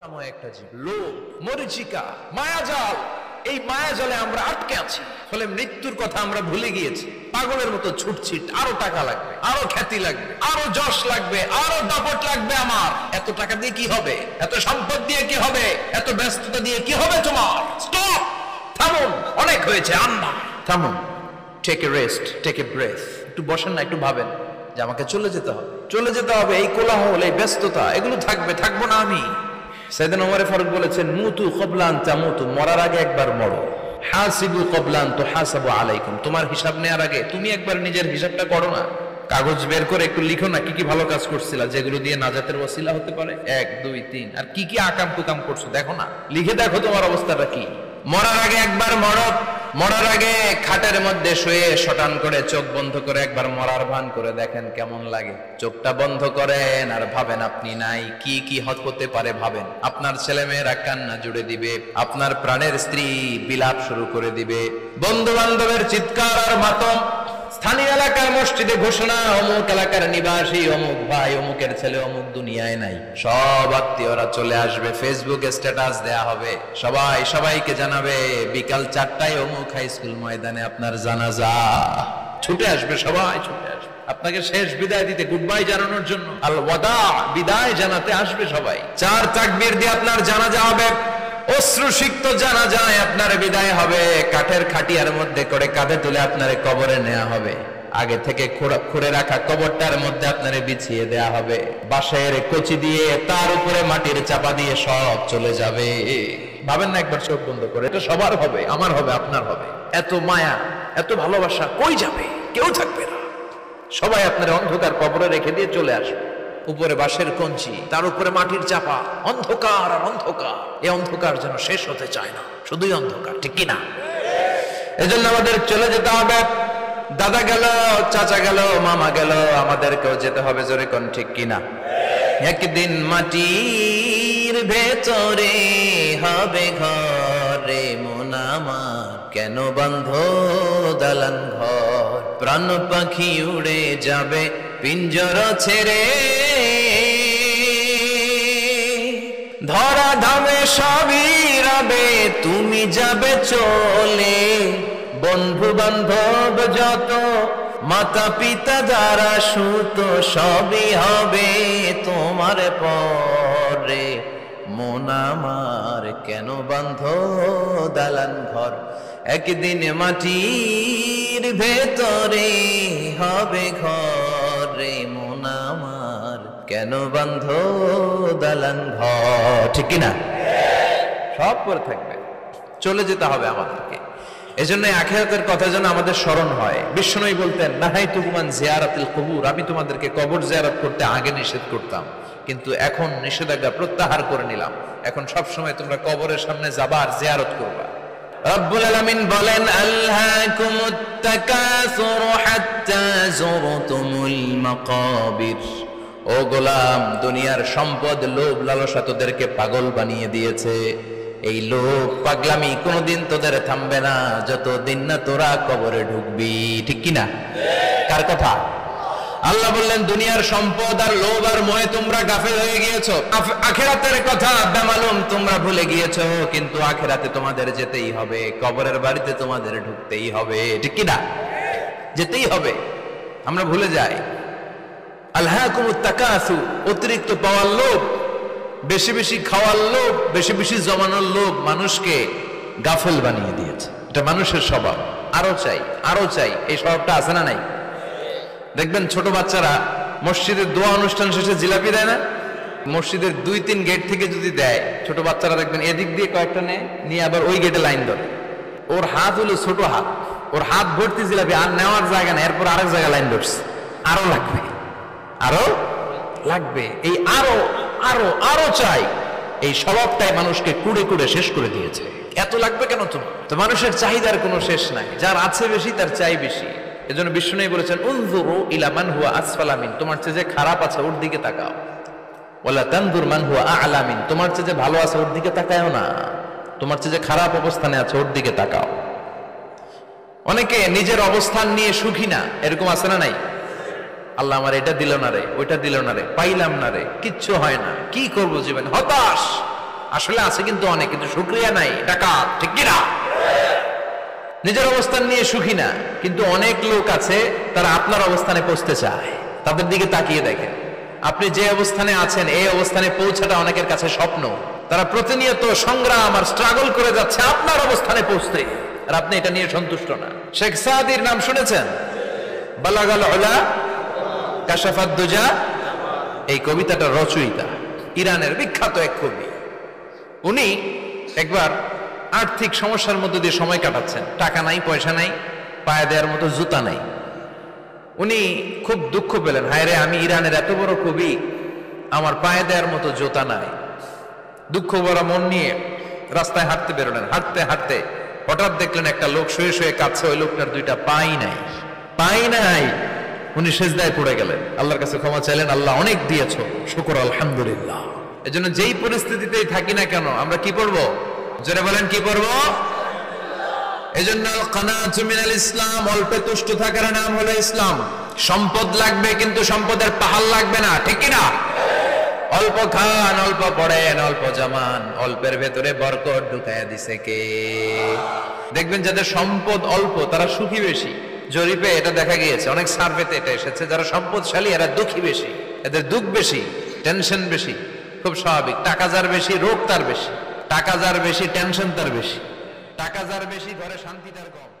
একটা জীব, লোভ, মরিচিকা, মায়াজাল। এই মায়াজালে আমরা আটকে আছি, ফলে মৃত্যুর কথা আমরা ভুলে গিয়েছি। পাগলের মতো ছুটছি, আরো টাকা লাগবে, আরো খ্যাতি লাগবে, আরো যশ লাগবে, আরো দাপট লাগবে। আমার এত টাকা দিয়ে কি হবে? এত সম্পদ দিয়ে কি হবে? এত ব্যস্ততা দিয়ে কি হবে তোমার? স্টপ, থামুন, অনেক হয়েছে। আন্না, থামুন, take a rest, take a breath. একটু বসেন না, একটু ভাবেন যে আমাকে চলে যেতে হবে, চলে যেতে হবে। এই কোলাহল, এই ব্যস্ততা, এগুলো থাকবে, থাকবো না আমি। সাইয়েদ ওমর ফারুক বলেছেন, মুতু ক্বাবলা আন তামুতু, মরার আগে একবার মরো। হাসিবু ক্বাবলা আন তুহাসাবু আলাইকুম, তোমার হিসাব নেওয়ার আগে তুমি একবার নিজের হিসাবটা করো না। কাগজ বের করে একটু লিখো না, কি কি ভালো কাজ করছিলা, যেগুলো দিয়ে নাজাতের ওসিলা হতে পারে। 1 2 3, আর কি কি আকাম কুকাম করছো দেখো না, লিখে দেখো তোমার অবস্থাটা কি। মরার আগে একবার মরো। মরার আগে খাটের মধ্যে শুয়ে শটান করে চোখ বন্ধ করে একবার মরার ভান করে দেখেন কেমন লাগে। চোখটা বন্ধ করেন আর ভাবেন আপনি নাই, কি কি হতে পারে ভাবেন। আপনার ছেলে মেয়েরা কান্না জুড়ে দিবে, আপনার প্রাণের স্ত্রী বিলাপ শুরু করে দিবে, বন্ধু বান্ধবের চিৎকার আর মাতম, স্থানীয় এলাকার মসজিদে ঘোষণা, অমুক এলাকার নিবাসী অমুক ভাই অমুকের ছেলে অমুক দুনিয়ায় নাই। সব আত্মীয়রা চলে আসবে, ফেসবুকে স্ট্যাটাস দেয়া হবে, সবাই সবাইকে জানাবে বিকাল 4টায় অমুক হাই স্কুল ময়দানে আপনার জানাজা। ছুটে আসবে, সবাই ছুটে আসবে আপনাকে শেষ বিদায় দিতে, গুড বাই জানানোর জন্য, আল ওয়াদা, বিদায় জানাতে আসবে সবাই। 4 তাকবীর দিয়ে আপনার জানাজা হবে, অশ্রুসিক্ত জানাজায় আপনার বিদায় হবে। কাঠের খাটিয়ার মধ্যে করে কাঁধে তুলে আপনারে কবরে নেওয়া হবে। আগে থেকে খুঁড়ে রাখা কবরটার মধ্যে আপনারে বিছিয়ে দেয়া হবে। বাঁশের কচি দিয়ে তার উপরে মাটির চাপা দিয়ে সব চলে যাবে। ভাবেন না একবার চোখ বন্ধ করে, এটা সবার হবে, আমার হবে, আপনার হবে। এত মায়া, এত ভালোবাসা কই যাবে? কেউ থাকবে না, সবাই আপনার অন্ধকার কবরে রেখে দিয়ে চলে আসবে। উপরে বাঁশের কঞ্চি, তার উপরে মাটির চাপা, অন্ধকার আর অন্ধকার। এই অন্ধকার যেন শেষ হতে চায় না, শুধুই অন্ধকার, ঠিক কিনা? এজন্য আমাদের চলে যেতে হবে। দাদা গেল, চাচা গেল, মামা গেল, আমাদেরকেও যেতে হবে। জোরে কোন ঠিক কিনা? একদিন মাটির ভেতরে হবে ঘরে মন আমার, কেন বন্ধ দালান ঘর? প্রাণ পাখি উড়ে যাবে পিঞ্জর ছেড়ে, ধরা ধামে সবই রবে, তুমি যাবে চলে। বন্ধু বান্ধব যত, মাতা পিতা যারা সুত, সবই হবে তোমার পরে। মন আমার কেন বন্ধ দালান ঘর? একদিন মাটির ভেতরে হবে ঘরে মন আমার, কেন বন্ধ দালান ঘর? ঠিক কিনা? সব করে থাকবে, চলে যেতে হবে আমাদেরকে। এজন্য আখিরাতের কথা যেন আমাদের স্মরণ হয়। বিশ্বনবী বলতেন, নাহাইতুকুম আন জিয়ারাতিল কুবুর, আমি তোমাদেরকে কবর জিয়ারত করতে আগে নিষেধ করতাম, কিন্তু এখন নিষেধাজ্ঞা প্রত্যাহার করে নিলাম। এখন সব সময় তোমরা কবরের সামনে যাবা আর জিয়ারত করবা। রব্বুল আলামিন বলেন, আলহাকুমুত তাকাসুর হাত্তা যুরতুমুল মাকাবির। ও গোলাম, দুনিয়ার সম্পদ, লোভ, লালসা তোদেরকে পাগল বানিয়ে দিয়েছে। এই লোভ পাগলামি কোনোদিন তোদের থামবে না যতদিন না তোরা কবরে ঢুকবি। ঠিক কিনা? কার কথা? আল্লাহ বললেন, দুনিয়ার সম্পদ আর লোভ আর মোহে তোমরা গাফেল হয়ে গিয়েছো। আখিরাতের কথা বেমালুম তোমরা ভুলে গিয়েছো। কিন্তু আখিরাতে তোমাদের যেতেই হবে, কবরের বাড়িতে তোমাদের ঢুকতেই হবে। ঠিক কিনা? যেতেই হবে। আমরা ভুলে যাই। আলহাকুমুত তাকাসুর, অতিরিক্ত পাওয়ার লোভ, বেশি বেশি খাওয়ার লোভ, বেশি বেশি জমানোর লোভ মানুষকে গাফেল বানিয়ে দিয়েছে। এটা মানুষের স্বভাব। আরো চাই, আরো চাই, এই স্বভাবটা আছে না নাই? দেখবেন ছোট বাচ্চারা মসজিদের দোয়া অনুষ্ঠান শেষে জিলাপি দেয় না? মসজিদের 2-3 গেট থেকে যদি দেয়, ছোট বাচ্চারা দেখবেন এদিক দিয়ে কয়েকটা নিয়ে আবার ওই গেটে লাইন ধরে। ওর হাত হলো ছোট হাত, ওর হাত ভর্তি জিলাপি, আর নেওয়ার জায়গা নেই, এরপর আরেক জায়গায় লাইন ধরছে। আরো লাগবে, আরো লাগবে, এই আরো আরো আরো চাই, এই স্বভাবটাই মানুষকে কুড়ে কুড়ে শেষ করে দিয়েছে। এত লাগবে কেন তোমার? তো মানুষের চাহিদার কোনো শেষ নাই, যার আছে বেশি তার চাই বেশি। এজন্য বিষ্ণু বলেছেন, উনজুরু ইলা মান হুয়া আসফালা মিন, তোমার চেয়ে যে খারাপ আছে ওর দিকে তাকাও। ওয়ালা তানজুর মান হুয়া আ'লা মিন, তোমার চেয়ে যে ভালো আছে ওর দিকে তাকায়ও না, তোমার চেয়ে যে খারাপ অবস্থানে আছে ওর দিকে তাকাও। অনেকে নিজের অবস্থান নিয়ে সুখী না, এরকম আছে না নাই? আল্লাহ আমার এটা দিল না রে, ওইটা দিল না রে, পাইলাম না রে, কিচ্ছু হয় না, কি করবো জীবনে, হতাশ। আসলে আছে কিন্তু অনেক, কিন্তু শুকরিয়া নাই, ডাকাত, ঠিক কিনা? নিজের অবস্থান নিয়ে সুখী না, কিন্তু অনেক লোক আছে তারা আপনার অবস্থানে পৌঁছতে চায়। তাদের দিকে তাকিয়ে দেখেন, আপনি যে অবস্থানে আছেন এই অবস্থানে পৌঁছাটা অনেকের কাছে স্বপ্ন। তারা প্রতিনিয়ত সংগ্রাম আর স্ট্রাগল করে যাচ্ছে আপনার অবস্থানে পৌঁছতে, আর আপনি এটা নিয়ে সন্তুষ্ট না। শেখ সাদির নাম শুনেছেন? বালাগাল উলা কাশাফাদ দুজা, এই কবিতাটা রচয়িতা ইরানের বিখ্যাত এক কবি। উনি একবার আর্থিক সমস্যার মধ্যে দিয়ে সময় কাটাচ্ছেন, টাকা নাই, পয়সা নাই, পায়ে দেওয়ার মতো জুতা নাই। উনি খুব দুঃখ পেলেন, হায় রে, আমি ইরানের এত বড় কবি, আমার পায়ে দেওয়ার মতো জুতা নাই। দুঃখ ভরা মন নিয়ে রাস্তায় হাঁটতে বেরোলেন। হাঁটতে হাঁটতে হঠাৎ দেখলেন একটা লোক শুয়ে শুয়ে কাঁদছে, ওই লোকটার দুইটা পাই নাই, পাই নাই। উনি সেজদায় পড়ে গেলেন, আল্লাহর কাছে ক্ষমা চাইলেন, আল্লাহ অনেক দিয়েছো, শুকর আলহামদুলিল্লাহ। এজন্য যেই পরিস্থিতিতেই থাকি না কেন আমরা কি পড়বো? জোরে বলেন, কি পড়বো? এজন্য কানাতু মিনাল ইসলাম, অল্পে তুষ্ট থাকার নাম হলো ইসলাম। সম্পদ লাগবে কিন্তু সম্পদের পাহাড় লাগবে না, ঠিক কি না? অল্প খান, অল্প পড়েন, অল্প জামান, অল্পের ভেতরে বরকত ঢুকাইয়া দিছে কে? দেখবেন যাদের সম্পদ অল্প তারা সুখী বেশি। জরিপে এটা দেখা গিয়েছে, অনেক সার্ভেতে এটা এসেছে, যারা সম্পদশালী এরা দুঃখী বেশি, এদের দুঃখ বেশি, টেনশন বেশি। খুব স্বাভাবিক, টাকা যার বেশি রোগ তার বেশি, টাকা যার বেশি টেনশন তার বেশি, টাকা যার বেশি ঘরে শান্তি তার কম।